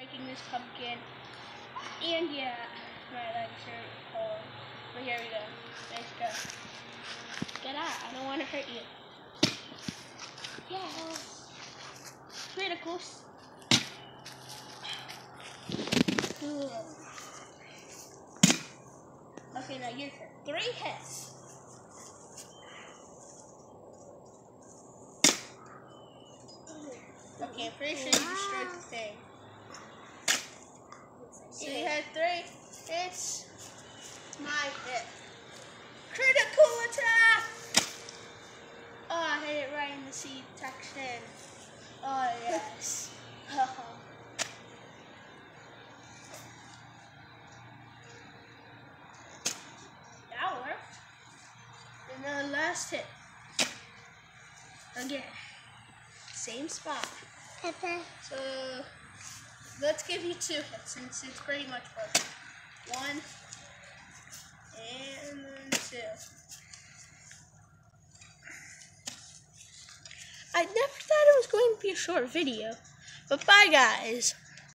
Making this pumpkin. And yeah, my legs are cold. But here we go. Let's go. Get out. I don't want to hurt you. Yeah. Criticals. Okay, now your turn. 3 hits. Okay, I'm pretty sure you destroyed the thing. So you had 3 hits. My hit. Critical attack! Oh, I hit it right in the C-section. Oh, yes. That worked. And then the last hit. Again. Same spot. So let's give you 2 hits since it's pretty much working. 1 and then 2. I never thought it was going to be a short video, but bye guys.